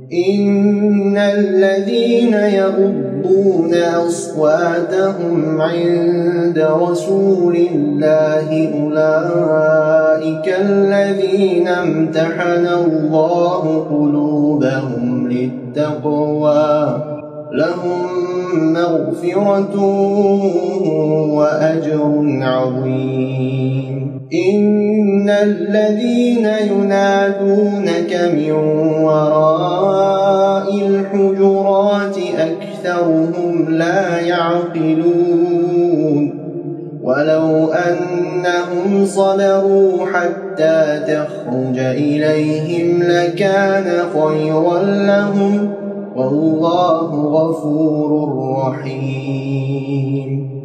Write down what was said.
إن الذين يغضون أصواتهم عند رسول الله أولئك الذين امتحن الله قلوبهم للتقوى لهم مغفرة وأجر عظيم. إن الذين ينادونك من وراء الحجرات أكثرهم لا يعقلون ولو أنهم صبروا حتى تخرج إليهم لكان خيرا لهم والله غفور رحيم.